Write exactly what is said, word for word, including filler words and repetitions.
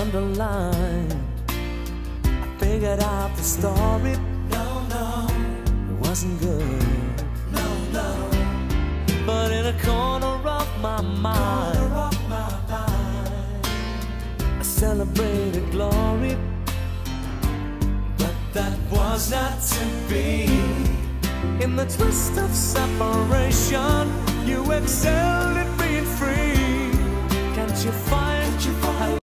underlined. I figured out the story. No, no, it wasn't good. No, no. But in a corner of my mind, corner of my mind, I celebrated glory. But that was not to be. In the twist of separation, you excel.